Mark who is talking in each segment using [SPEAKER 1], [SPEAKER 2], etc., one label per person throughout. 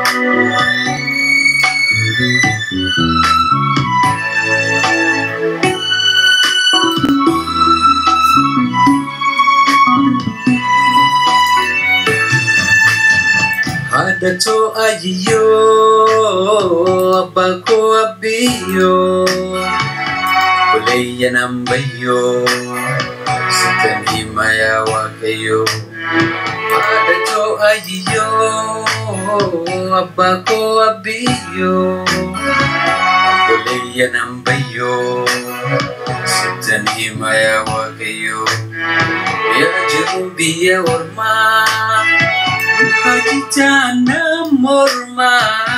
[SPEAKER 1] Ada to ayiyo, abako abiyo, kuleya nambayo, sitani maya wakayo. Ada to ayiyo, abako abiyo, kuleya nambayo, sitani maya wakayo. Ya jubiya warma. Hajitana morma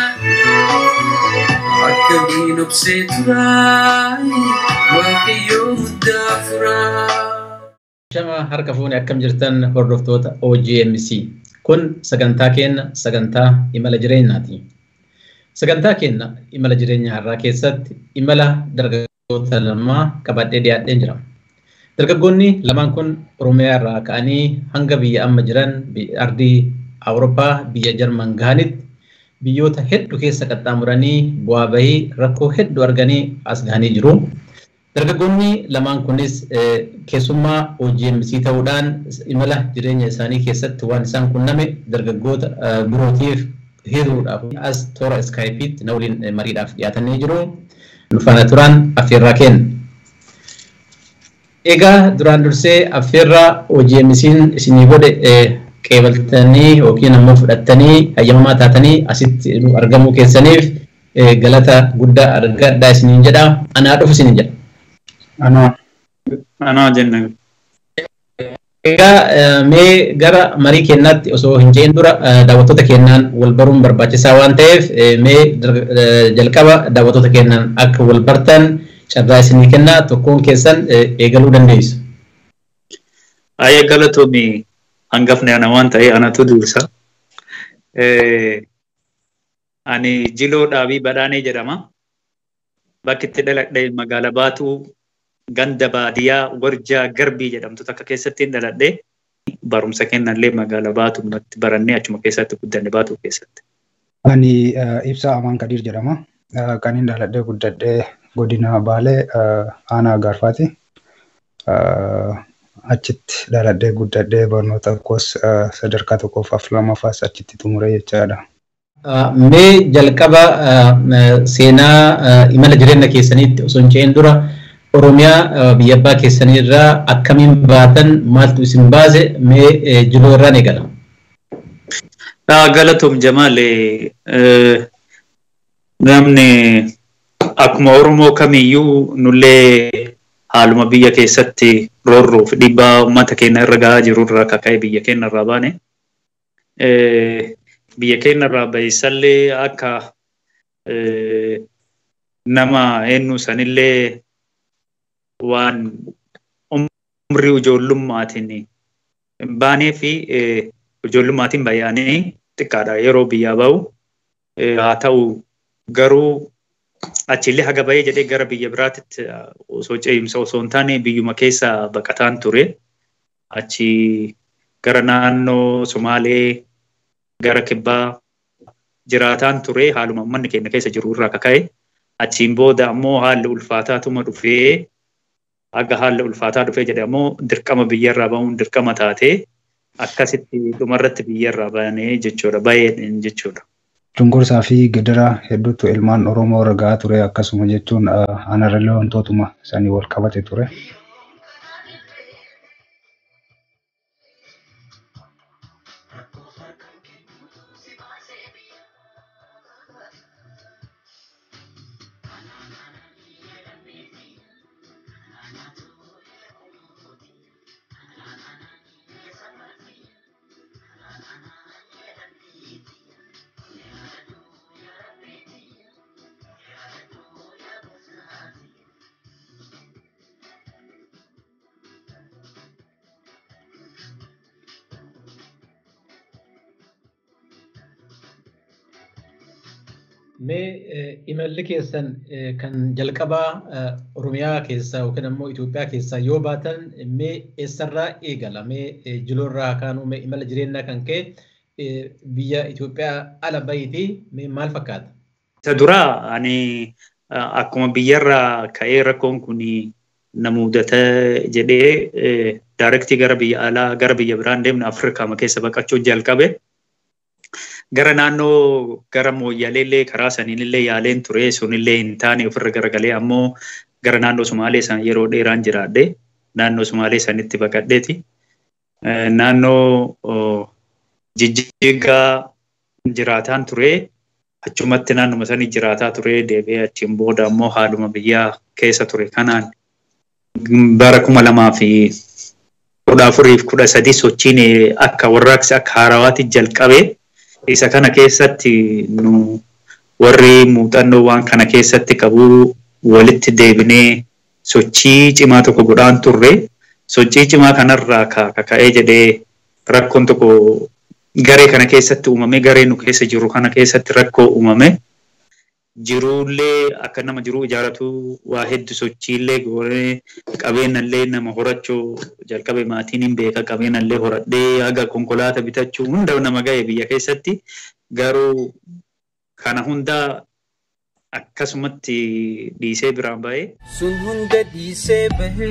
[SPEAKER 1] Akabinop seturai Wakiyo mudafra.
[SPEAKER 2] Shama harka fuuni akkam jirtan hordoftoota OGMC. Kun sagantaa keenya sagantaa imala jireenyaati. Sagantaa keenya imala jireenya har'aa keessatti imala dargaggoota lamaa qabadhee dhiyaadheen jira. Dargaggoonni lamaan kun Oromiyaa irraa ka'anii hanga biyya amma jiran ardii Awurooppaa biyya Jarman gahanitti biyyoota hedduu keessa qaxxaamuranii bu'aa bahii rakkoo hedduu arganii as gahanii jiru. Dargaggoonni lamaan kunis keessummaa OGMC ta'uudhaan imala jireenya isaanii keessatti waan isaan qunname dargaggoota birootiif hiruudhaaf as toora Skype'tti na waliin mariidhaaf dhiyaatanii jiru. Nu faana turaan affeerraa kenna. Egaa duraan dursee affeerraa OGMC'n isinii godhe qeebaltanii yookiin ammoo fudhattanii hayyamamaa taatanii asitti argamuu keessaniif galata guddaa argadhaa isiniin jedha. Anaa dhufu isiniin jedha.
[SPEAKER 3] Anaa jenna.
[SPEAKER 2] Egaa mee gara marii kennaatti osoo hin ce'in dura daawwattoota keenyaan wal baruun barbaachisaa waan ta'eef mee jalqaba daawwattoota keenyaan akka wal bartan carraa isinii kennaa tokkoon keessan eegaluu dandeessu.
[SPEAKER 3] Ayya galatoomii. Hangafni ana waan ta'e anatu dursa. Ani Jiloo Dhaabii Badhaanee jedhama. Bakki itti dhaladhe magaalaa Baatuu ganda baadiyyaa Warjaa Garbii jedhamtu takka keessatti dhaladhe. Barumsa kennallee magaalaa Baatuu natti barannee achuma keessatti guddanne Baatuu keessatti.
[SPEAKER 4] Ani Ibsaa Amaan Kadir jedhama. Kan hin dhaladhee guddadhee godina Baalee aanaa Gaarfaati. Achitti dhaladhee guddadhee barnoota koos sadarkaa tokkoffaaf lammaffaas achitti xumure jechaadha.
[SPEAKER 2] Mee jalqaba seenaa imala jireenya keessaniitti osoo hin ce'in dura Oromiyaa biyya abbaa keessaniirraa akkamiin baatan maaltu isin baase mee Jiloo irraan eegala?
[SPEAKER 3] Galatoom Jamaal namni akkuma Oromoo kamiyyuu nullee haaluma biyya keessatti roorroof dhiibbaa uummata keenya irra gahaa jiru irraa kaka'e biyya keenya irraa baane. Biyya keenya irraa bahisallee akka nama eenyu sanillee waan umrii ijoollummaatiin baanee fi ijoollummaatiin bayaanee xiqqaadha yeroo biyyaa bahu. Haa ta'u garuu achillee haga bahee jedhee gara biyya biraatitti osoo ce'imsa osoo hin taane biyyuma keessa baqataan ture. Achi gara naannoo Somaalee gara kibbaa jiraataan ture haaluma uummanni keenya keessa jiru irraa kaka'e. Achiin booda ammoo haalli ulfaataatuma dhufee aga haalli ulfaataa dhufee jedhe ammoo dirqama biyyarraa bahuun dirqama taatee akkasitti dhumarratti biyyarraa baanee jechuudha baay'een jechuudha.
[SPEAKER 4] Cunqursaa fi gidira hedduutu ilmaan Oromoo irra gahaa ture akkasuma jechuun anarralee wantootuma isaanii wal qabate ture.
[SPEAKER 2] Mee imalli keessan kan jalqabaa Oromiyaa keessaa yookiin ammoo Itoophiyaa keessaa yoo baatan mee eessarraa eegala? Mee Jiloorraa kaanuu mee imala jireenyaa kan ka'e biyya Itoophiyaa ala baay'ee maal fakkaata?
[SPEAKER 3] Isa dura ani akkuma biyyarraa ka'ee rakkoon kun na mudata jedhee daarektii gara biyya alaa gara biyya biraan deemne Afrikaa keessa baqachuu jalqabe. Gara naannoo gara Mooyyaleellee karaa saniinillee yaaleen ture sunillee hin taane ofirra garagalee ammoo gara naannoo Sumaalee san yeroo dheeraan jiraadhe naannoo Sumaalee sanitti baqadheeti. Naannoo Jijjigaa jiraataan ture achumatti naannuma sanii jiraataa ture deebi'ee achiin booda ammoo haaluma biyyaa keessa ture kanaan bara 2014-13 sochiin akka warraaqsi akka haarawaatti jalqabe. Isa kana keessatti nu warri muuxannoo waan kana keessatti qabu walitti deebinee sochii cimaa tokko godhaan turre. Sochii cimaa kanarraa ka'ee jedhee rakkoon tokko garee kana keessatti uumame garee nu keessa jiru kana keessatti rakkoo uumame. Jiruullee akka nama jiruu ijaaratu waa hedduu sochiillee goonee qabeenyallee nama horachuu jalqabe maatiin hin beeka qabeenyallee horadhee haga konkolaataa bitachuu hunda nama ga'e biyya keessatti garuu kana hunda akkasumatti dhiisee biraan ba'ee.
[SPEAKER 1] Sun hunda dhiisee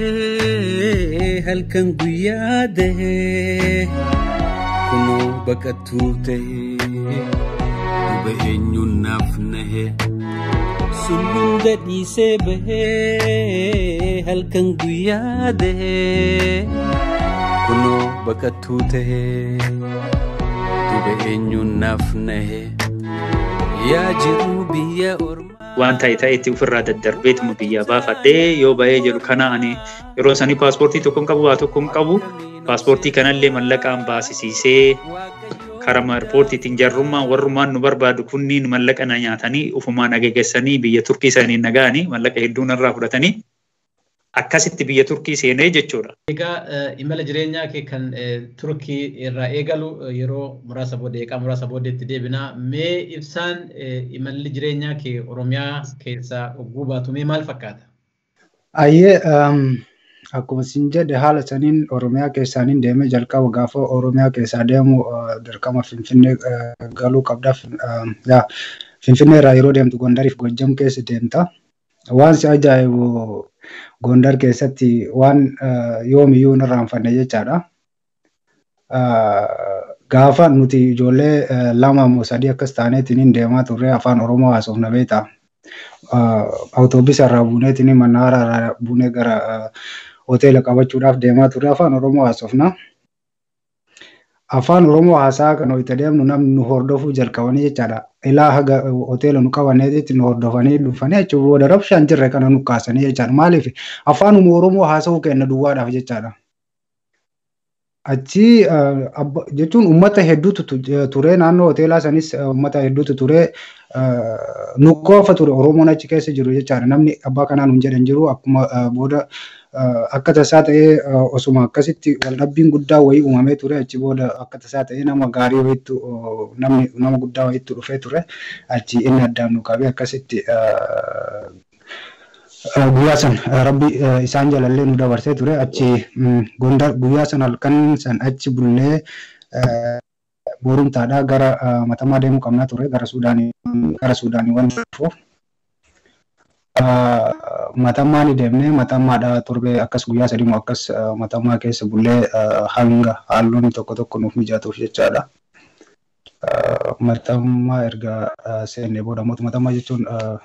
[SPEAKER 1] bahee halkan guyyaa dahee kunoo baqattuu ta'ee duba eenyuun naaf nahee. Sun hunda dhiisee bahee halkan guyyaa dahee kunoo baqattuu ta'ee duba eenyuun naaf nahee. Yaa jiru biyya ormaa.
[SPEAKER 3] Waan ta'etti ofirraa daddarbeetuma biyya baafadhee yoo ba'ee jiru kana ani yeroo sanii paaspoortii tokko hin qabu waa tokko hin qabu paaspoortii kanallee mallaqaan baasisiisee karama airpoortiitiin jarrummaan warrumaan nu barbaadu kunniin mallaqa na nyaatanii ufumaan ageegessanii biyya Turkii saniin naga'anii mallaqa hedduun irraa fudhatanii akkasitti biyya Turkii seenee jechuudha.
[SPEAKER 2] Egaa imala jireenyaa kee kan Turkii irraa eegalu yeroo muraasa boodeetti deebinaa mee ibsaan imalli jireenyaa kee Oromiyaa keessaa ogguu baatu mee maal fakkaata?
[SPEAKER 4] Ayyee akkuma isin jedhe haala saniin Oromiyaa keessaaniin deemee jalqaba gaafa Oromiyaa keessaa deemu dirqama Finfinnee galuu qabda. Finfinnee irraa yeroo deemtu Gondariif Gojjam keessa deemta. Waan si ajaa'ibu Gondar keessatti waan yoomiyyuu hin irraanfanne jechaadha. Gaafa nuti ijoollee 2-3 akkas taaneetiin deemaa turre afaan Oromoo haasofna beektaa. Awutoobisa irraa buuneetiin mannaara irraa buunee gara hoteela qabachuudhaaf deemaa turre afaan Oromoo haasofna. Afaan Oromoo haasaa kan itti deemnu namni nu hordofuu jalqabanii jechaadha. Ilaa haga hoteela nu qabaneetti nu hordofanii dhufanii achi booda rabshaan jirre kana nu kaasanii jechaadha. Maaliif afaanuma Oromoo haasa'uu kenna duwwaadhaaf jechaadha. Achi jechuun uummata hedduutu ture naannoo hoteelaa sanis uummata hedduutu ture. Nu qofa ture Oromoon achi keessa jiru jechaadha. Namni abbaa kanaan hin jedhan jiru akkuma booda akka tasaa ta'ee osuma akkasitti waldhabbiin guddaa wayii uumamee ture achi booda akka tasaa ta'ee nama gaarii wayiitu nama guddaa wayiitu dhufee ture achi inni addaan nu qabee akkasitti guyyaa san rabbi isaan jalallee nu dabarsee ture achi Gondar guyyaa san halkan san achi bullee borumtaadhaa gara Matamaa deemuu qabnaa ture gara Suudaanii waan dhufuuf. Matamaa ni deemnee Matamaadhaa turbe akkas guyyaa sadii akkas Matamaa keessa bullee hanga haalonni tokko nuuf mijatuuf jechaadha. Matamaa erga seenne booda Matamaa jechuun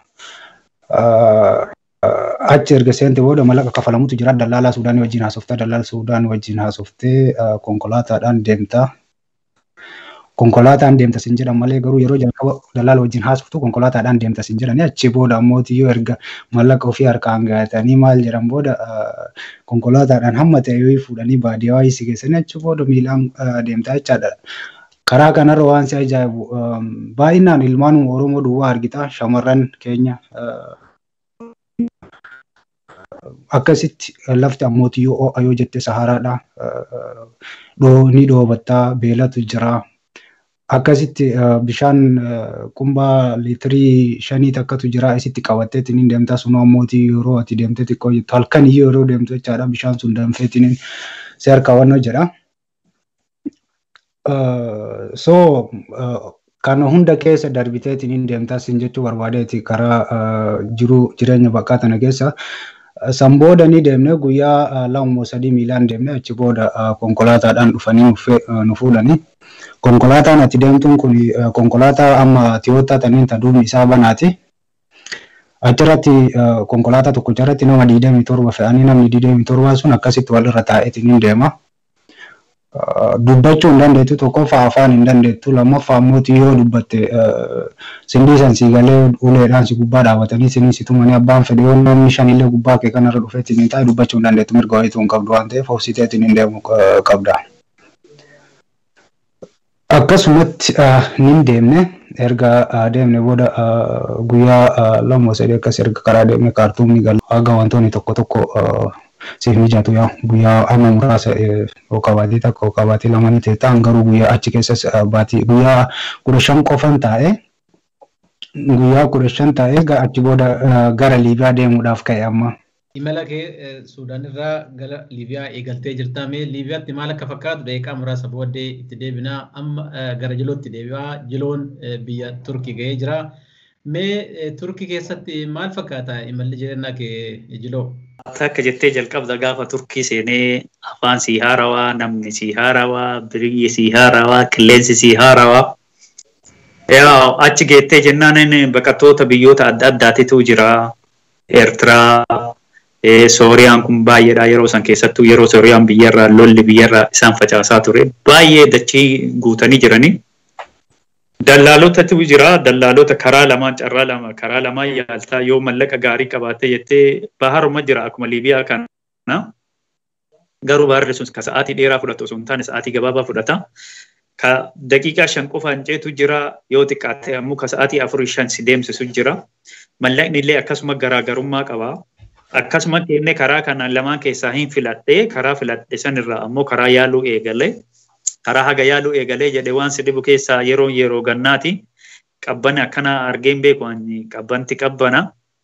[SPEAKER 4] achi erga seente booda mallaqa kafalamutu jira. Dallaalaa Suudaanii wajjin haasoftee dallaalaa Suudaanii wajjin haasoftee konkolaataadhaan deemta. Konkolaataan deemta sin jedhan malee garuu yeroo jalqaba dallaalaa wajjin haasoftu konkolaataadhaan deemta sin jedhani achi booda ammoo yoo erga mallaqa ofii harkaan gahatanii maal jedhan booda konkolaataadhaan hamma ta'e yoo fuudhanii baadiyyaa wayii si geessanii achi booda miilaan deemta jechaadha. Karaa kanarra waan si ajaa'ibu baay'inaan ilmaan Oromoo duwwaa argita shamarran keenya akkasitti lafti ammootii yoo jette Saharaadha. Ni dhoobattaa beelatu jira. Akkasitti bishaan qumbaa liitirii 5 takkatu jira isitti qabatteetiin deemtaa sun ammootii yeroo ati deemtee xiqqoo jettu halkan iyyuu yeroo deemtu jechaadha bishaan sun danfeetiin si harkaawwannoo jedha. So kana hunda keessa darbiteetiin hin deemtaa sin jechuu barbaadeeti karaa jireenya bakkaa tana keessa. San booda ni deemne guyyaa lama sadii miilaan deemne achi booda konkolaataadhaan dhufanii nu fuudhani. Konkolaataan ati deemtuun kun konkolaataa amma Tiyootaa taniin taduun isaa banaati. Achirratti konkolaataa tokko jalatti nama 27 fe'anii namni 27 sun akkasitti walirra taa'eetiin hin deema. Dubbachuu hin dandeettu tokkoffaa afaan hin dandeettu lammaffaa immoo yoo dubbatte sindiisan si galee uleedhaan si gubbaa dhaabatanii sinii si tumanii abbaan fedhe yoo namni shanillee gubbaa kee kanarra dhufeetiin hin taa'e dubbachuu hin dandeettu mirga wayituu hin qabdu waan ta'eef hofsiteetiin hin deemu qabda. Akkasumatti nin deemne erga deemne booda guyyaa lama sadii akkas erga karaa deemne kaartuumni galu haga wantoonni tokko siif mijatu yaa guyyaa amma muraasa qabaatii takka qabaatii lamanii ta'e ta'an garuu guyyaa achi keessas baatii guyyaa 15 qofan taa'e guyyaa 15 taa'e achi booda gara Liibiyaa deemuudhaaf ka'e amma.
[SPEAKER 2] Imala kee Suudaan irraa gara Liibiyaa eegaltee jirta mee Liibiyaatti maal akka fakkaatu daqiiqaa muraasa booddee itti deebinaa amma gara jilootti deebi'aa jiloon biyya Turkii ga'ee jira mee Turkii keessatti maal fakkaata imalli jireenyaa kee jiloo?
[SPEAKER 3] Akka jettee jalqabda gaafa Turkii seenee afaan si haarawaa, namni si haarawaa, biyyi si haarawaa, qilleensi si haarawaa. Yaa achi geettee jennaan baqattoota biyyoota adda addaatitu jira. Eertiraa, Sooriyaan kun baay'eedha yeroo san keessattuu yeroo Sooriyaan biyyarraa lolli biyyarraa isaan facaasaa ture. Baay'ee dachii guutanii jiranii. Dallaalotatu jira. Dallaalota karaa lamaan yaaltaa yoo mallaqa gaarii qabaatte jettee baharuma jira akkuma Liibiyaa kana. Garuu baharri sun ka sa'aatii dheeraa fudhatu osoo hin taane sa'aatii gabaabaa fudhata. Ka daqiiqaa 5 qofaan ceetu jira yoo xiqqaatte ammoo ka sa'aatii 4-5 si deemsisu jira. Mallaqni illee akkasuma garaagarummaa qaba. Akkasuma kennee karaa kana lamaan keessaa hin filadhee karaa filadhe sanirraa ammoo karaa yaaluu eegalee. Karaa haga yaaluu eegalee jedhe waan si dhibu keessaa yeroo gannaati. Qabbana akkana argeen beeku qabbanti qabbana.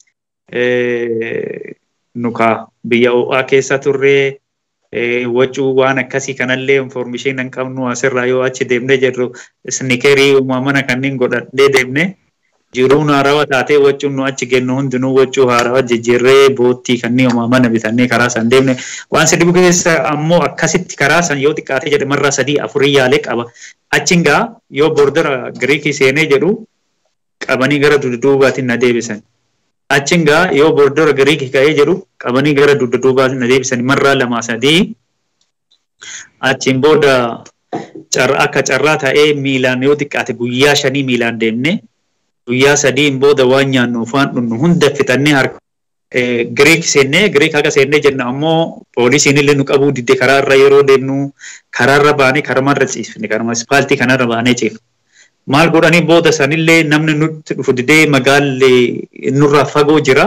[SPEAKER 3] Nuka biyya ho'aa keessa turree wachuu waan akkasii kanallee informeeshinii hin qabnu asirraa yoo achi deemnee jirru snikerii uumamana kanneen godhadhee deemne jiruun haarawaa taatee wachuun nu achi gennu hundinuu wachuu haarawaa jijjiirree boottii kanneen uumamana bitannee karaa san deemne waan si dhibu keessa ammoo akkasitti karaa san yoo xiqqaatee jedhe marraa 3-4 yaalee qaba. Achingaa yoo boordara Giriikii seenee jedhu qabanii gara dudduubaatiin na deebisan. Achingaa yoo boordara Giriikii ka'ee jedhu qabanii gara dudduubaatiin na deebisan marraa 2-3 achiin booda akka carraa ta'ee miilaan yoo xiqqaate guyyaa 5 miilaan deemne guyyaa 3 booda waan nyaannu ufaan dhunnu hunda fitannee Giriik seennee Giriik haga seennee jenna ammoo poolisiin illee nu qabuu didde karaarra yeroo deemnu karaarra baanee karamarra ciifne karama ispaaltii kanarra baanee ciifne. Maal godhanii booda sanillee namni nutti dhufu didee magaalli nurraa fagoo jira.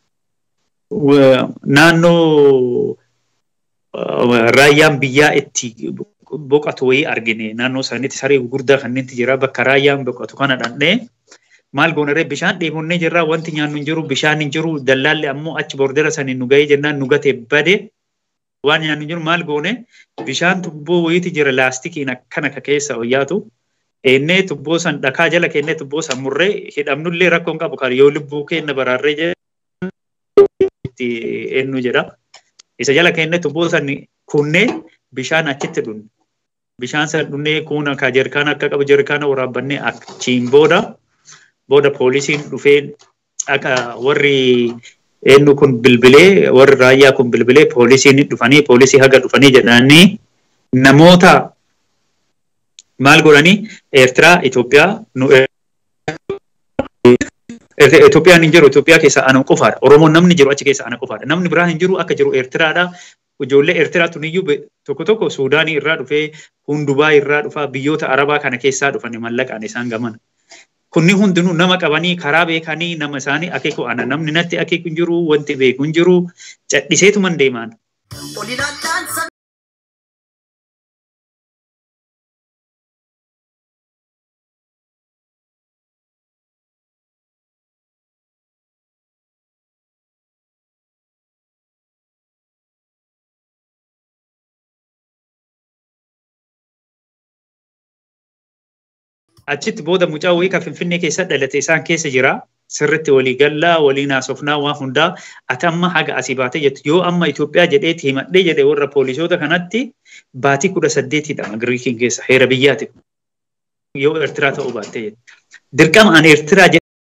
[SPEAKER 3] Naannoo raayyaan biyyaa itti boqotu wayii argine naannoo sanitti saree gurguddaa kanneetti jira bakka raayyaan boqotu kana dhannee maal goonaree bishaan dheebonnee jirra wanti nyaannu hin jiru bishaan hin jiru dallaalli ammoo achi boordera sanii nu gahee jennaan nu gatee bade waan nyaannu hin jiru maal goone bishaan tubboo wayiiti jira laastikiin akkana ka keessa wayyaatu ennee tubboo san dhakaa jala kennee tubboo san murree hidhamnullee rakkoon qabu kan yoo lubbuu kenna baraarree jetti ennu jedha isa jala kennee tubboo san kunnee bishaan achitti dhunne bishaan san dhunnee kuuna ka jerkaana akka qabu jerkaana waraabbannee achiin booda poolisiin dhufee akka warri ennu kun bilbilee warri raayyaa kun bilbilee poolisiin dhufanii poolisii haga dhufanii jedhanii namoota maal godhanii Eertiraa Itoophiyaa nu Itoophiyaan hin jiru Itoophiyaa keessa ana qofaadha Oromoon namni jiru achi keessa ana qofaadha namni biraa hin jiru akka jiru Eertiraadha ijoollee Eertiraa tuniyyuu tokko Suudaanii irraa dhufee Hundubaa irraa dhufaa biyyoota Arabaa kana keessaa dhufanii mallaqaan isaan gaman. Kunni hundinuu nama qabanii karaa beekanii nama isaanii akeeku ana namni natti akeeku hin jiru wanti beeku hin jiru cadhiseetuman deemaan. achitti booda mucaa wayii kan Finfinnee keessa dhalate isaan keessa jira. Sirriitti walii gallaa walii naasofnaa waan hundaa ati amma haga asii baatee jettu yoo amma Itoophiyaa jedheeti himadhee jedhe warra poolisoota kanatti baatii 18dha Giriikiin keessa heera biyyaati. Yoo Eertiraa ta'uu baattee jettu. Dirqama ani Eertiraa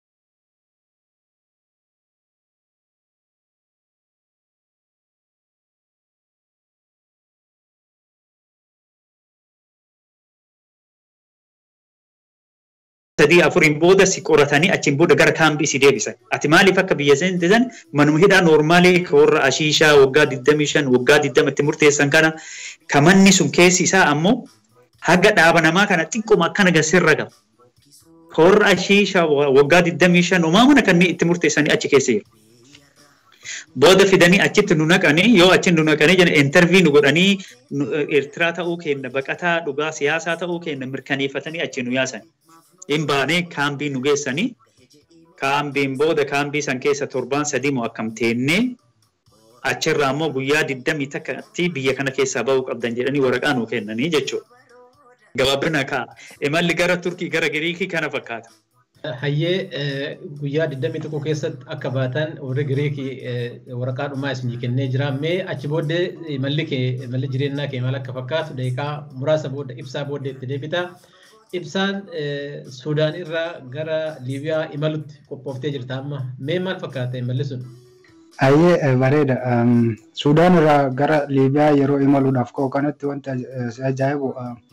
[SPEAKER 3] sadii afuriin booda si qoratanii achiin booda gara kaambii si deebisan. Ati maaliif akka biyya seentesan manuma hidhaa noormaalii warra ashiishaa waggaa 25 waggaa 20 itti murteessan kana kamanni sun keessi isaa ammoo haga dhaaba namaa kana xiqquma akkana gasirra qaba. Warra ashiishaa waggaa 25 uumamana kanneen itti murteessanii achi keessa jiru. Booda fidanii achitti nu naqanii yoo achi nu naqanii jedhan intervii nu godhanii Eertiraa ta'uu keenya baqataa dhugaa siyaasaa ta'uu keenya mirkaneeffatanii achi nu yaasan. Imbaanee kaambii nu geessanii kaambiin booda kaambii san keessa 7 moo akkam teennee achirraa immoo guyyaa 20 takkatti biyya kana keessaa ba'uu qabdan jedhanii waraqaa nu kennanii jechuudha. Gabaabina kaa imalli gara Turkii gara Giriikii kana fakkaata.
[SPEAKER 2] Hayyee guyyaa 21 keessatti akka baatan warri Giriikii waraqaa dhumaa isinii kennee jira. Mee achi booddee imalli jireenyaa kee maal akka fakkaatu daqiiqaa muraasa booda ibsaa booddee itti deebita. Ibsaan Suudaan irraa gara Liibiyaa imalutti qophooftee jirta amma. Mee maal fakkaata imalli sun?
[SPEAKER 4] Ayyee bareeda. Suudaan irraa gara Liibiyaa yeroo imaluudhaaf ka'u kanatti wanta ajaa'ibu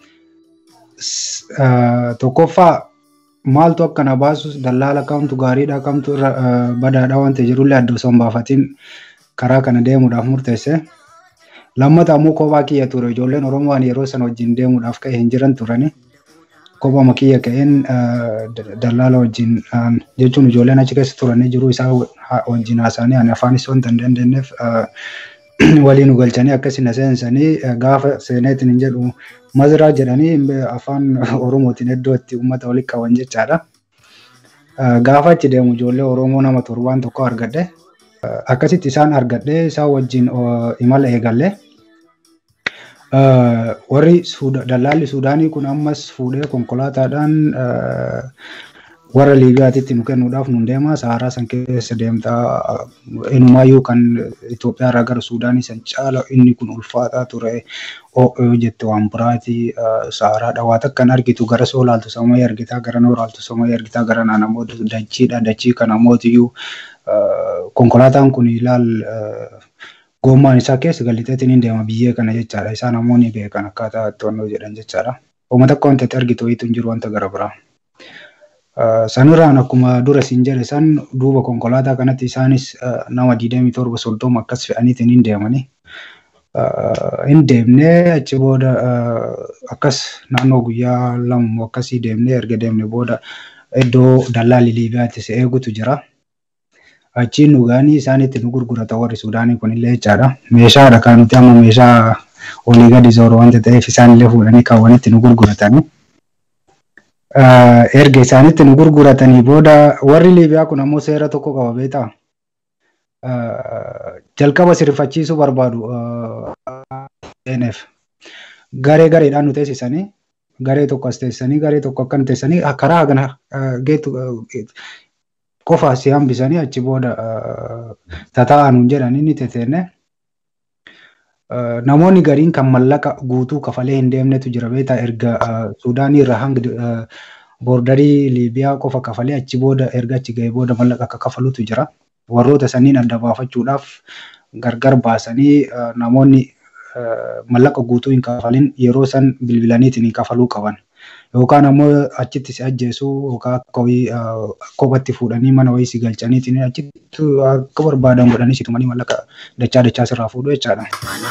[SPEAKER 4] tokkoffaa maaltu akka na baasus dallaala kamtu gaariidha kamtu irra badaadha wanta jirullee adda osoo hin baafatiin karaa kana deemuudhaaf murteesse. Lammata ammoo kophaa kiyya ture ijoolleen Oromoon yeroo sana wajjin deemuudhaaf ka'e hin jiran turani. Kophaa makiyya ka'een dallaala wajjin jechuun ijoolleen achi keessa turanii jiru isaa wajjin haasa'anii ani afaanis wanta hin dandeenyeef waliin nu galchanii akkasii na seensanii gaafa seeneetiin hin jedhu Maziraa jedhanii afaan Oromootiin iddoo itti uummata walitti qaban jechaadha. Gaafa achi deemu ijoollee Oromoo nama 7 argadhe. Akkasitti isaan argadhe isaan wajjin imala eegalle. Warri dallaalli Suudaanii kun ammas fuudhee konkolaataadhaan warra Liibiyaatitti nu kennuudhaaf nu deema. Saharaa san keessa deemtaa inumaayyuu kan Itoophiyaa irraa gara Suudaanii san caala inni kun ulfaataa ture. Yoo jette waan biraati Saharaadha waan akkan argitu gara soo laaltu samii argitaa gara noo laaltu samii argitaa gara naannoo dachiidha dachii kana mootiyyuu konkolaataan kun ilaal gommaan isaa keessa galiteetiin hin deema biyyee kana jechaadha. Isaan namoonni beekan akkaataa to'annoo jedhan jechaadha. Uummata akka wanta argitu wayiitu hin jiru wanta gara biraa. Sanirraan akkuma dura siin jedhe san duuba konkolaataa kanatti isaanis nama 27 akkas fe'aniitiin hin deemanii. Hin deemnee achi booda akkas naannoo guyyaa 2 akkasii deemnee erga deemne booda iddoo dallaalli Liibiyaatti si eegutu jira. Achiin dhugaanii isaanitti nu gurgurata warri Suudaanii kunillee jechaadha. Meeshaadha kan nuti amma meeshaa olii gadi zooroo wanta ta'eef isaanillee fuudhanii kaawwanitti nu gurguratanii. Erga isaanitti nu gurguratanii booda warri Liibiyaa kun ammoo seera tokko qaba beektaa. Jalqaba sirrifachiisuu barbaadu NF. Garee gareedhaan nu teessisanii garee tokko as teessisanii garee tokko akkan teessisanii karaa kana geetu qofa si hambisanii achi booda tataa'anuun jedhanii ni teteenne. Namoonni gariin kan mallaqa guutuu kafalee hin deemnetu jira beektaa erga Suudaanii irraa hanga boordarii Liibiyaa qofa kafalee achi booda erga achi ga'ee booda mallaqa akka kafalutu jira. Warroota saniin adda baafachuudhaaf gargar baasanii namoonni mallaqa guutuu hin kafalin yeroo san bilbilaniitiin kafaluu qaban. Yookaan ammoo achitti si ajjeesuu yookaan kophatti fuudhanii mana wayii si galchaniitiin achitti akka barbaadan godhanii si tumanii mallaqa dachaa sirraa fuudhu jechaadha.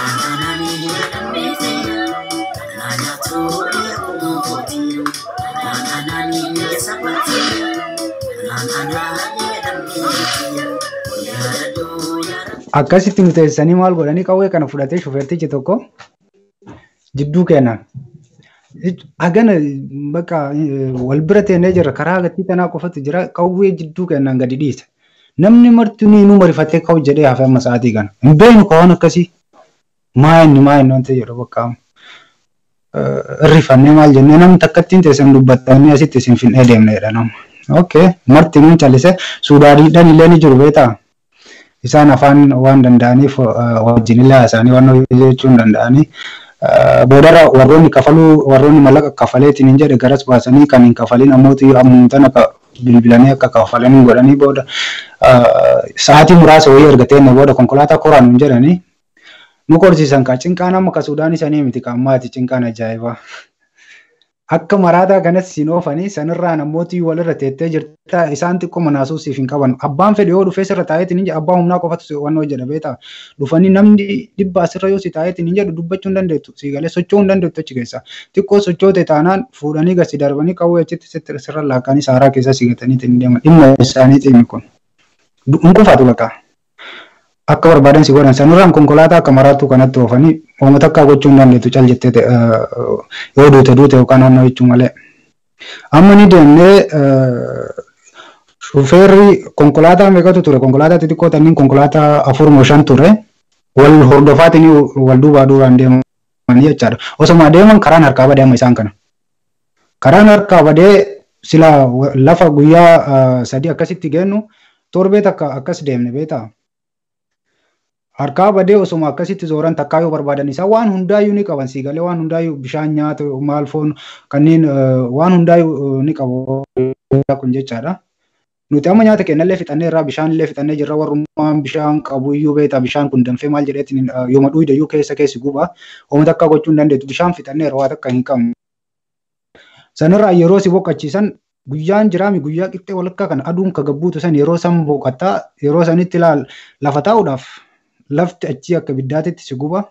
[SPEAKER 4] Akkasitti nu teessisanii maal godhanii qawwee kana fudhatee shufeertichi tokko jidduu kennan. Hagana bakka wal bira teennee jira karaa gatii kanaa qofatu jira qawwee jidduu kennan gadi dhiisa. Namni marti nu marifatee ka'u jedhee hafe amma sa'aatii kana. Hin beeknu ka'uun akkasii maa inni wanta jedhu bakka rifannee maal jennee namni takka ittiin teessan dubbattanii asitti isin fin'ee deemneedha nama. Okay, marti nuun callise Suudaaniidhaan illee ni jiru beektaa? Isaan afaan waan danda'aniif wajjin illee haasa'anii waan jechuun danda'anii boodarra warroonni mallaqa kafaleetiin hin jedhe garas baasanii kan hin kafaliin ammuutan akka bilbilanii akka kafalanii godhanii booda sa'aatii muraasa wayii ergateen booda konkolaataa koraan hin jedhanii nu korsiisan ka cinqaan amma ka Suudaan isanii miti ka ammaati cinqaan ajaa'ibaa. Akka maraataa kanas siin oofanii sanirraa namooti walirra teettee jirta isaan xiqqoo manaasuu siif hin qaban. Abbaan fedhe yoo dhufee sirra taa'eetiin hin jedhu abbaa humnaa qofatu waan hojjedha beektaa. Dhufanii namni dhibba asirra yoo si taa'eetiin hin jedhu dubbachuu hin dandeettu. Siigalee socho'uu hin dandeettu achi keessa. Xiqqoo sochoote taanaan fuudhanii gasi darbanii qawwee achitti sirra laaqanii saaraa keessa siigatanii ittiin deeman. Dhimma isaanii xiimi kun. Hin kufaatu bakka. Akka barbaadan si godhan sanirraan konkolaataa akka maraattuu kanatti oofanii uummata akka gochuu hin dandeettu cal jettee yoo duute yookaan naannoo jechuun malee. Amma ni deemnee shufeerri konkolaataa meeqatu ture? Konkolaataa xixiqqoo tanniin konkolaataa 4-5 ture. Wal hordofaatiin wal duubaan deemanii jechaadha. Osoma deeman karaan harkaa badee amma isaan kana. Karaan harkaa badee sila lafa guyyaa 3 akkasitti geennu torbee takka akkas deemne beektaa? Harkaa badee osuma akkasitti zooran takkaa yoo barbaadan isaa waan hundaayyuu ni qaban siigalee waan hundaayyuu bishaan nyaata maal foon kanneen waan hundaayyuu ni qabu kun jechaadha. Nuti amma nyaata kennallee fixannee irraa bishaan illee fixannee jirra warrummaan bishaan qabu iyyuu beektaa bishaan kun danfee maal jedheetiin yooma dhuyidayyuu keessi guba hoomata akka gochuu hin dandeettu bishaan fixannee irraa waan akka hin qabne. Sanirraa yeroo si boqachiisan guyyaan jiraami guyyaa qixxee walakkaa kan aduun ka gabbuutu san yeroo san boqattaa yeroo sanitti lafa taa'uudhaaf lafti achi akka biddaatitti si guba.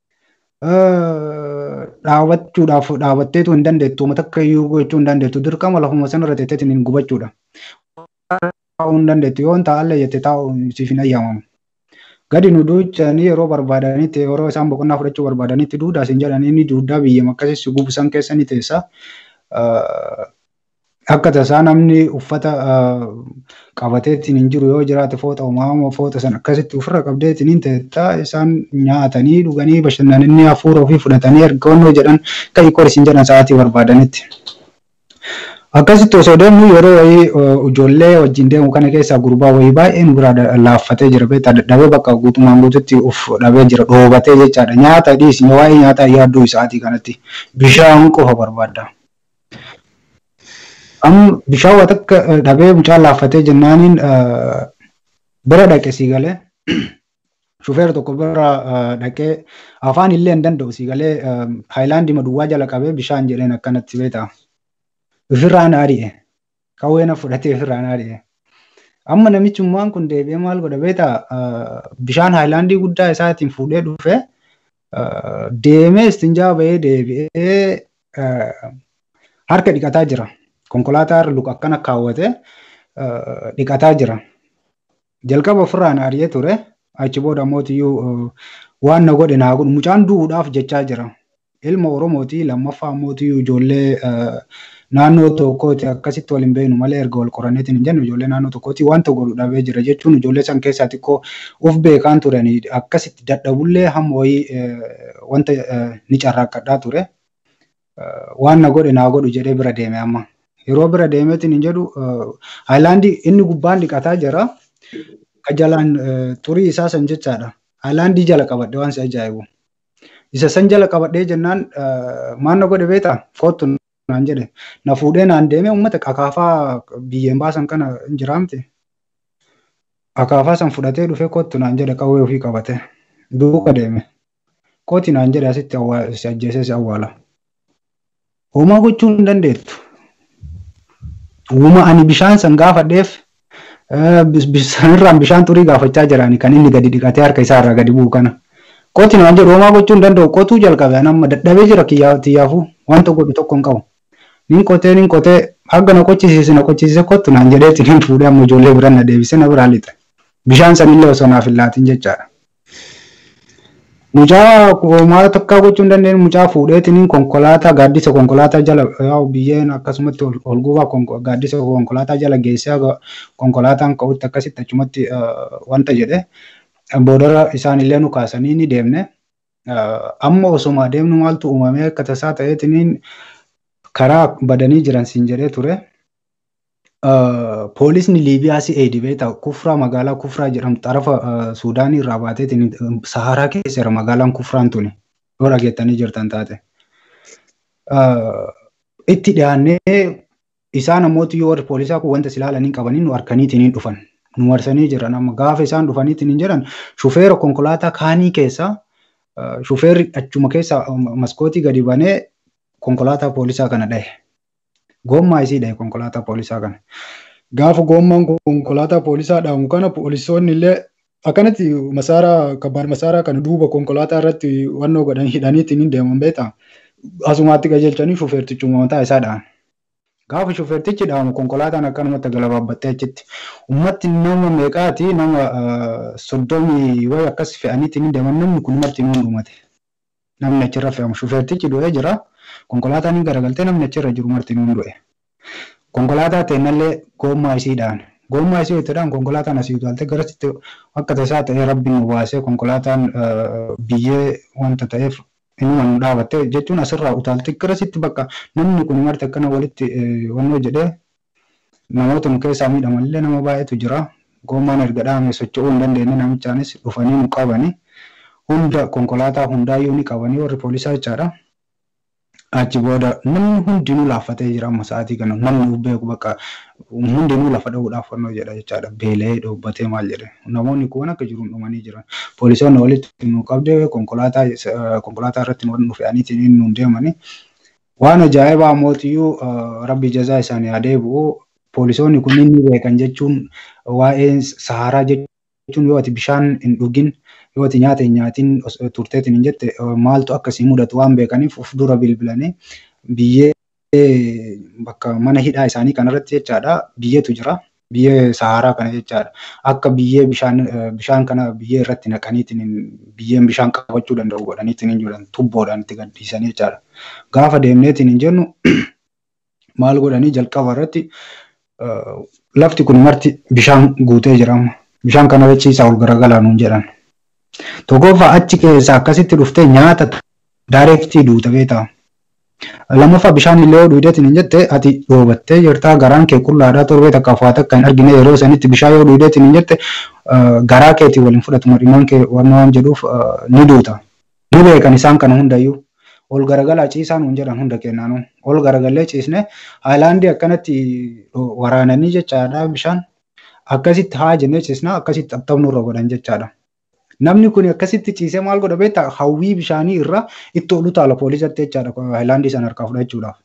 [SPEAKER 4] Dhaabachuudhaaf dhaabatteetu hin dandeettu uummata akka iyyuu gochuu hin dandeettu dirqama lafuma sanarra teetteetiin hin gubachuudha. Taa'uu hin dandeettu yoo hin taa'allee jettee taa'u siif hin ayyaamamu. Gadi nu duuchanii yeroo barbaadanitti yeroo isaan boqonnaa fudhachuu barbaadanitti duudaas hin jedhanii ni duudaa biyyama akkasii si gubu san keessa ni teessa. Akka tasaa namni uffata qabateetiin hin jiru yoo jiraate fooxa uumamaa fooxa san akkasitti ofirra qabdeetiin hin teettaa isaan nyaatanii dhuganii bashannananii hafuura ofii fudhatanii ergoonnoo jedhan kan qorisiin jedhan sa'aatii barbaadanitti. Akkasitti osoo deemnu yeroo wayii ijoollee wajjin deemu kana keessaa gurbaa wayii baay'ee nu biraa laaffatee jira beektaa dadhabee bakka guutumaan guututti uf dhabee jira dhoobatee jechaadha nyaata dhiisni waa'ee nyaataa yaadduu sa'aatii kanatti bishaan qofa barbaadda. Bishaan waan akka dhabee mucaan laaffatee jennaaniin bira dhaqe siigalee shufeer tokko bira dhaqee afaan illee hin danda'u siigalee haayilaandii maduwwaa jala qabee bishaan jedheen akkanatti beektaa. Ofirraan ari'e qawwee na fudhatee ofirraan ari'e. Amma namichummaan kun deebi'ee maal godha beektaa bishaan haayilaandii guddaa isaatiin fuudhee dhufee deemee istinjaa bahee deebi'ee harka dhiqataa jira. Konkolaataa irra luka akkana kaawwatee dhiqataa jira. Jalqaba ofirraan ari'ee ture achi booda mootiyyuu waan na godhe naa godhu mucaan du'uudhaaf jechaa jira. Ilma Oromootii lammaffaa mootiyyuu ijoollee naannoo tokkooti akkasitti waliin beeknu malee erga wal qoranneetiin hin jennu ijoollee naannoo tokkooti wanta godhu dhabee jira jechuun ijoollee san keessaa xiqqoo of beekaan turanii akkasitti dadhabullee hamma wayii wanta ni carraaqqadhaa ture. Waan na godhe naa godhu jedhee bira deeme amma. Yeroo bira deemeetiin hin jedhu haayilaandii inni gubbaan dhiqataa jira. Ka jalaan xurii isaa san jechaadha. Haayilaandii jala qabadhe waan si ajaa'ibu. Isa san jala qabadhee jennaan maal na godhe beektaa kottu naan jedhe. Na fuudhee naan deeme uummata akaafaa biyyeen baasan kana hin jiraamte. Akaafaa san fudhatee dhufee kottu naan jedhe qawwee ofii qabate. Duuka deeme. Kooti naan jedhe asitti si ajjeesee si awwaala. Homaa gochuu hin dandeettu. Uuma ani bishaan san gaafadheef sanirraan bishaan xurii gaafachaa jirani kan inni gadi dhiqatee harka isaa irraa gadi bu'u kana. Kooti naan jedhu homaa gochuu hin danda'u qotuu jalqabe amma dadhabee jira kiyyaafuu wanta godhu tokko hin qabu. Nin qotee hanga na qochisiise kottu naan jedheetti nin fuudhee amma ijoollee biraan na deebisee na biraa lixe. Bishaan sanillee osoo naaf hin laatin jechaadha. Mucaa homaa takkaa gochuu hin dandeenye mucaa fuudheetiin konkolaataa gaaddisa konkolaataa jala biyyeen akkasumatti ol gubaa gaaddisa konkolaataa jala geessee konkolaataan ka'utti akkasitti achumatti wanta jedhe boodara isaanillee nu kaasanii ni deemne. Amma osuma deemnu maaltu uumamee akka tasaa ta'eetiniin karaa badanii jiran siin jedhee ture. Poolisni Liibiyaas beektaa Kufraa magaalaa Kufraa jedhamtu xarafa Suudaanii irraa baateetiin Saharaa keessa jira magaalaan Kufraan tuni yoo dhageettanii jirtan taate. Itti dhiyaannee isaan namooti yoo warri poolisaa kun wanta silaalanii qabanii nu harkaniitiin dhufan. Nu marsanii jiran amma gaafa isaan dhufaniitiin jiran shufeera konkolaataa kaanii keessa shufeerri achuma keessa maskootii gadi banee konkolaataa poolisaa kana dhahe. Gommaa isii dhahe konkolaataa poolisaa kana. Gaafa gommaan konkolaataa poolisaa dhaamu kana poolisoonni illee akkanatti kabbaan masaaraa kana duuba konkolaataa irratti wannoo godhanii hidhaniitiin deeman beektaa. Asumaatti qajeelchanii shufeertichuma mataa isaa dhahan. Gaafa shufeertichi dhaamu konkolaataan akkanumatti galabaabbattee achitti. Ummatti nama meeqaati nama 30 wayi akkas fe'aniitiin deeman namni kun marti nuun dhumate. Namni achirra fe'amu shufeertichi du'ee jira. Konkolaataan hin garagaltee namni achirra jiru marti nuun du'e. Konkolaataa ta'ennallee gommaa isii dhahan. Gommaa isii itti dhahan konkolaataan asii utaaltee garasitti akka tasaa ta'ee rabbiin nu baasee konkolaataan biyyee wanta ta'eef inni waan dhaabattee jechuun asirraa utaaltee garasitti bakka namni kun marti akkana walitti wannoo jedhee namoota nu keessaa miidhamallee nama baay'eetu jira. Gommaan erga dhahamee socho'uu hin dandeenye namichaanis dhufanii nu qabanii hunda konkolaataa hundaayyuu ni qabanii warri poolisaa jechaadha. Achi booda namni hundinuu laaffatee jira amma sa'aatii kana namni beeku bakka hundinuu lafa dha'uudhaaf wannoo jedha jechaadha. Beelee dhoobbatee maal jedhe namoonni kun akka jiruun dhumanii jiran. Poolisoonni walitti nu qabdee konkolaataa irratti nu fe'aniitiin nu deemanii. Waan ajaa'ibaa mootiyyuu rabbi jazaa isaanii adeebi'u poolisoonni kunniin ni beekan jechuun waa'ee Saharaa jechuun yoo ati bishaan hin dhugin yoo ati nyaata hin nyaatin turteetiin hin jette maaltu akkasii mudatu waan beekaniif of dura bilbilanii biyyee bakka mana hidhaa isaanii kanarratti jechaadha biyyeetu jira. Biyyee Saharaa kana jechaadha. Akka biyyee bishaan kana biyyee irratti naqaniitiin biyyeen bishaan qabachuu danda'u godhaniitiin hin jiran tubboodhaan itti gadhiisanii jechaadha. Gaafa deemneetiin hin jennu maal godhanii jalqaba irratti lafti kun marti bishaan guutee jira. Bishaan kana jechiisaa ol garagalaa nuun jedhan. Tokkoffaa achi keessa akkasitti dhuftee nyaata daayireektii duuta beektaa. Lammaffaa bishaan illee yoo dhuudeetiin hin jette ati dhoobattee jirtaa garaan kee qullaadhaa torbee takka afaata akka hin argine yeroo sanitti bishaan yoo dhuudeetiin hin jette garaa keetii waliin fudhatu mariimaan kee waan jedhuuf ni duuta. Ni beekan isaan kana hundayyuu. Ol garagalaa ciisaan nuun jedhan hunda kennaanu. Ol garagallee ciisne haayilaandii akkanatti waraananii jechaadha bishaan. Akkasitti haa jennee ciisnaa akkasitti xaxabnu irra godhan jechaadha. Namni kun akkasitti ciisee maal godha beektaa hawwii bishaanii irra itti olu taala poolisatti jechaadha haayilaandii sana harkaa fudhachuudhaaf.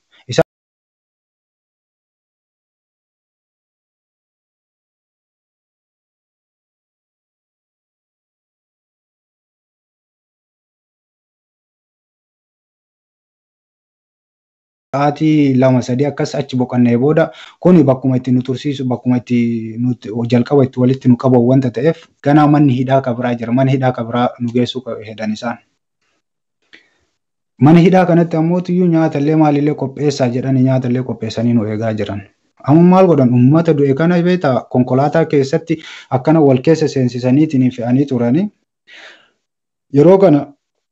[SPEAKER 4] Sa'aatii 2-3 akkas achi boqonnee booda kuni bakkuma itti nu tursiisu bakkuma itti jalqaba itti walitti nu qabu wanta ta'eef ganaa manni hidhaa kabiraa jira. Mana hidhaa kabiraa nu geessuu hedhan isaan. Mana hidhaa kanatti ammootiyyuu nyaatallee maalillee qopheessaa jedhanii nyaatallee qopheessanii nu eegaa jiran. Amma maal godhan uummata du'e kana beektaa konkolaataa keessatti akkana wal keessa seensisaniitiin fe'anii turanii yeroo kana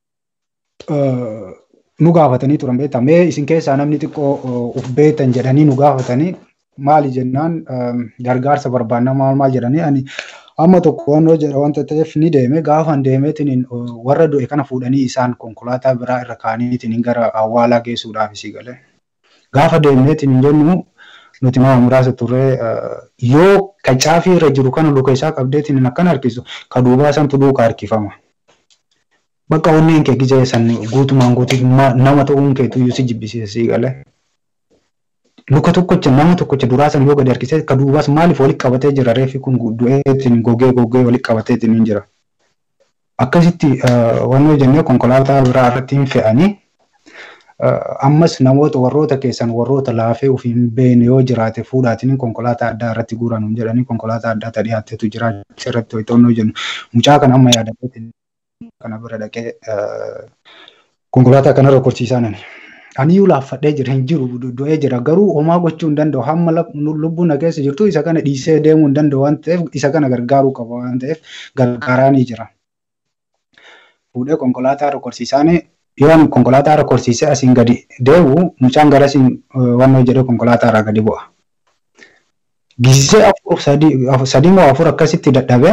[SPEAKER 4] nu gaafatanii turan beektaa mee isin keessaa namni xiqqoo uf beektan jedhanii nu gaafatanii maali jennaan gargaarsa barbaanna maal jedhanii ani amma tokko wannoo jedha wanta ta'eef ni deeme gaafan deemeetiin warra du'e kana fuudhanii isaan konkolaataa biraa irra kaaniitiin gara awwaalaa geessuudhaaf isii galee. Gaafa deemneetiin jennu nuti nama muraasa turre yoo qacaafii irra jiru kana luka isaa qabdeetiin akkan harkisu ka duubaa santu duuka harkifama. Bakka onneen kee gijeessan guutumaan guutuu nama ta'uun keetu iyyuu si jibbisiisii galee. Luka tokkocha nama tokkocha duraa san yoo gadi harkisee ka duubaas maaliif walitti qabatee jira reefi kun du'eetiin gogee walitti qabateetiin hin jira. Akkasitti wannoo jennee konkolaataa biraa irratti hin fe'anii ammas namoota warroota keessan warroota laafee of hin beekne yoo jiraate fuudhaatiin konkolaataa addaa irratti guuran jedhanii konkolaataa addaa dhiyaatteetu jira irratti wayitonnoo jennu. Mucaa kana amma yaadateetiin kana bira dhaqee konkolaataa kanarra korsiisaa nani. Aniyyuu laaffadhee jira hin jiru du'ee jira garuu homaa gochuu hin danda'u hamma lubbuun na keessa jirtu isa kana dhiisee deemuu hin danda'u waan ta'eef isa kana gargaaruu qaba waan ta'eef gargaaraa ni jira. fuudhee konkolaataa rokorsiisaanii yoon konkolaataa rokorsiisee asiin gadi deebi'u mucaan gara asiin waan jedhee konkolaataa irraa gadi bu'a. Gisee sadii moo afur akkasitti dadhabee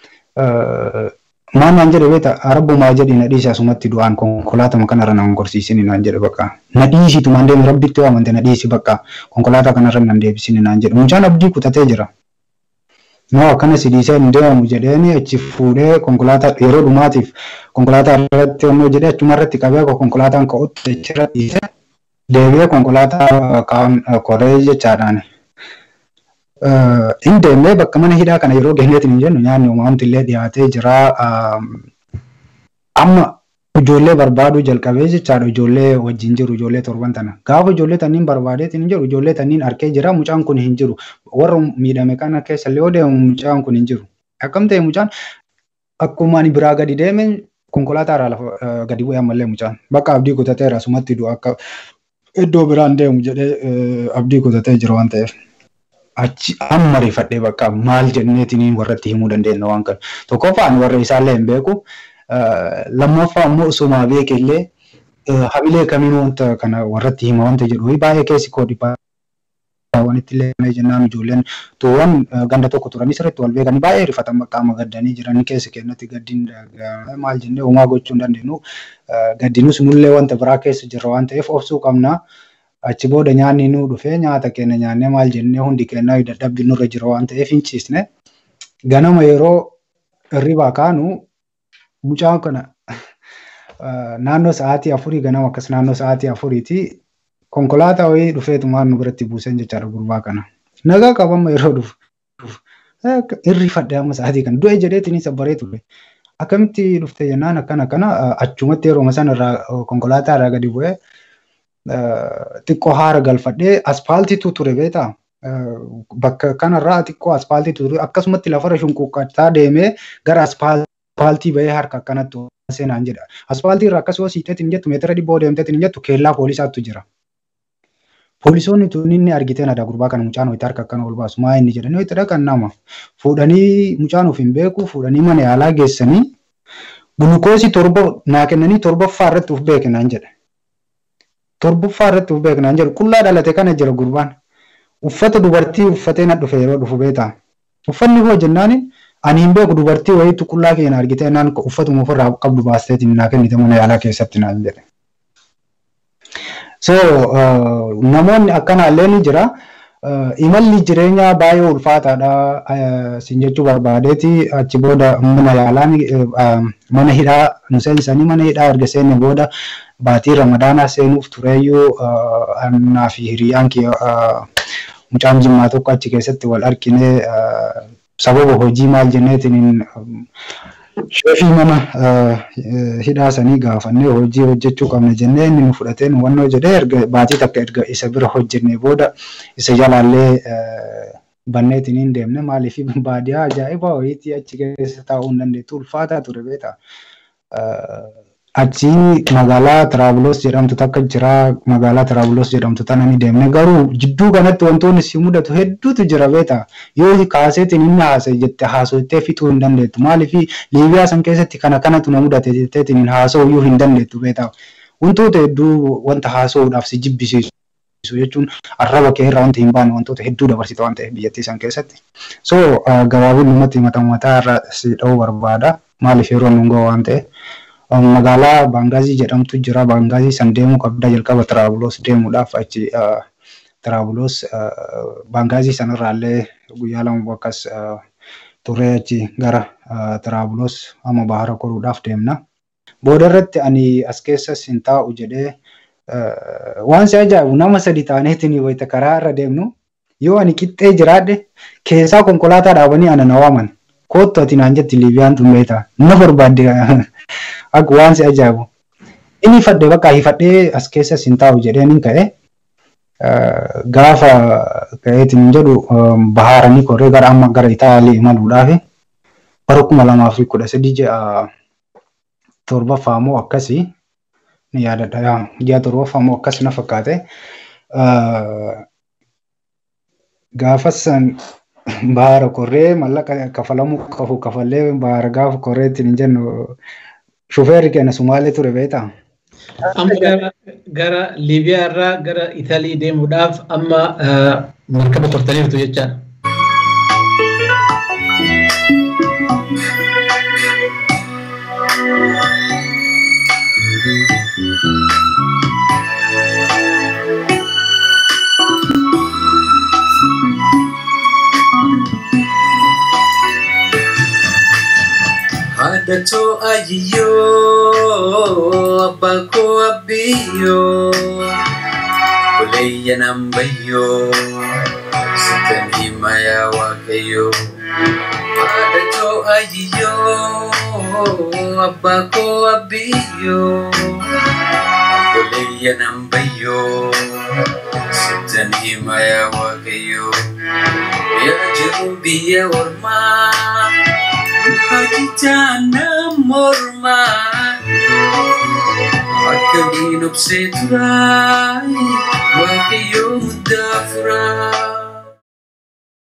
[SPEAKER 4] maal naan jedhe beektaa Arabbumaa jedhi na dhiisi asumatti du'aan konkolaataa kanarra na konkorsiisini naan jedhe bakka na dhiisitu maan deemi rabbitti waamante na dhiisi bakka konkolaataa kanarra nan deebisini naan jedhe mucaan abdii kutatee jira. Noo akkana si dhiisee hin deemu jedheeni achi fuudhee konkolaataa yeroo dhumaatiif konkolaataa irratti onnoo jedhee achumarratti qabee konkolaataan ka'utti jechirra dhiisee deebi'ee konkolaataa koree jechaadhaan. Hin deemnee bakka mana hidhaa kana yeroo geenyeetiin hin jennu nyaanni uumamti illee dhiyaatee jira. Amma ijoollee barbaaduu jalqabee jechaadha ijoollee wajjin jiru ijoollee torban tana. Gaafa ijoollee tanniin barbaadeetiin hin jiru ijoollee tanniin arkee jira mucaan kun hin jiru. Warra miidhame kana keessa illee deemu mucaan kun hin jiru. Akkam ta'e mucaan akkuma ani biraa gadi deeme konkolaataa irraa lafa gadi bu'ee ammallee mucaan bakka abdii kutateera asumatti du'a akka iddoo biraan deemu jedhee abdii kutatee jira waan ta'eef. Achi amma rifadhee bakka maal jenneetiin warratti himuu dandeenya waan kana. Tokkoffaan warra isaallee hin beeku. Lammaffaa immoo osuma beekellee habilee kamiin wanta kana warratti hima wanta jedhu baay'ee keessi koo dhibbaa wanitti illee jennaan ijoolleen tuuwwan ganda tokko turanis irratti wal beekanii baay'ee rifatan bakka amma gaddanii jiran keessi kennatti gaddiin maal jennee uumaa gochuu hin dandeenyu. Gaddinus nullee wanta biraa keessa jirra waan ta'eef obsuu qabna. Achi booda nyaanni nu dhufee nyaata keenya nyaannee maal jennee hundi kennaa dadhabbi nurra jira waan ta'eef hin ciisne. Ganama yeroo hirribaa kaanu mucaan kana naannoo sa'aatii afurii ganama akkas naannoo sa'aatii afuriiti konkolaataa wayii dhufeetumaan nu biratti buuseen jechaadha gurbaa kana. Nagaa qabama yeroo dhufu hirrifadhee amma sa'aatii kana du'e jedheetiin sabbaree ture. Akkamitti dhufte jennaan akkana achumatti yeroo san irraa konkolaataa irraa gadi bu'ee xiqqoo haara galfadhee aspaaltiitu ture beektaa. Bakka kanarraa xiqqoo aspaaltiitu ture akkasumatti lafarra shunquuqqataa deemee gara aspaaltii bahee harka akkanatti seenaan jedha. Aspaaltii irraa akkasuma siiteetiin jettu meetira dhibboo deemteetiin jettu keellaa poolisaatu jira. Poolisoonni tun inni argiteen aadaa gurbaa kana mucaan ho'itti harka akkana ol baasu maa inni jedhanii ho'itti dhaqan nama fuudhanii mucaan of hin beeku fuudhanii mana yaalaa geessanii gulukoosii torba naa kennanii torbaffaa irratti uf beeknaan jedhe. Torbaffaa irratti uf beeknaan jedhu qullaa dhalate kana jira gurbaan. Uffata dubartii uffatee na dhufe yeroo dhufu beektaa. Uffanni hoo jennaani ani hin beeku dubartii wayiitu qullaa keenya argitee naan uffatuma ofirraa qabdu baasteetiin naa kennite mana yaalaa keessatti naan jedhe. So namoonni akkanaallee ni jira. Imalli jireenyaa baay'ee ulfaataadha sin jechuu barbaadeeti achi booda mana yaalaan mana hidhaa nu seensanii mana hidhaa erga seenne booda baatii ramadaanaa seenuuf tureeyyuu annaa fi hiriyyaan kiyya mucaan jimmaa tokko achi keessatti wal argine sababa hojii maal jenneetiin sheefii mana hidhaa sanii gaafannee hojii hojjechuu qabna jennee inni nu fudhatee nu wannoo jedhee erga baatii takka erga isa bira hojjennee booda isa jalaallee banneetiin hin deemne maaliif baadiyaa ajaa'ibaa wayiitii achi keessa taa'uu hin dandeettu ulfaataa ture beektaa. Achi magaalaa Tiraabuloos jedhamtu takka jira magaalaa Tiraabuloos jedhamtu tana ni deemne garuu jidduu kanatti wantoonni si mudatu hedduutu jira beektaa yoo kaaseetiin inni haasa'e jette haasoftee fixuu hin dandeettu maaliif Liibiyaa san keessatti kanatu na mudate jetteetiin hin haasa'uu hin dandeettu beektaa wantoota hedduu wanta haasa'uudhaaf si jibbisiisu jechuun arraba kee irraa wanti hin baane wantoota hedduu dabarsita waan ta'eef biyyattii san keessatti. So gabaabinumatti mataa irraa si dha'uu barbaada maaliif yeroo nungoo waan ta'e. Magaalaa Baangaazii jedhamtu jira. Baangaazii san deemuu qabda jalqaba Tiraabuloos deemuudhaaf achi Tiraabuloos Baangaazii sanarraallee guyyaa lama akkas turee achi gara Tiraabuloos amma bahara koruudhaaf deemna. Booda irratti ani as keessas hin taa'u jedhee waan si ajaa'ibu nama sadi taaneetiin wayita karaa irra deemnu yoo ani qixxee jiraadhe keessaa konkolaataa dhaabanii ana na waaman. Kootu ati naan jetti Liibiyaan xummeetaa na barbaadde akka waan si ajaa'ibu. Inni fadhee bakka hifadhee as keessa hin taa'u jedheen hin ka'e gaafa ka'eetiin jedhu bahaaranii koree gara amma gara Itaalii imaluudhaaf bara 2013 ji'a torbaffaa moo akkasii ni yaadadha ji'a torbaffaa moo akkas na fakkaate gaafa san bahara koree mallaqa kafalamu kafallee bahara gaafa koreetiin hin jennu Shufeerri keenya Sumaalee ture beektaa?
[SPEAKER 2] Amma gara Liibiyaa irraa gara Italii deemuudhaaf amma markaba kortaniirtu jechaadha.
[SPEAKER 1] Dato ayiyo, abako abiyo, kuleya nambayo, sitan himaya wakayo. Dato ayiyo, abako abiyo, kuleya nambayo, sitan himaya wakayo. Ya jubiya warma. Hajitana morma Akabinop seturai Wakayo mudafra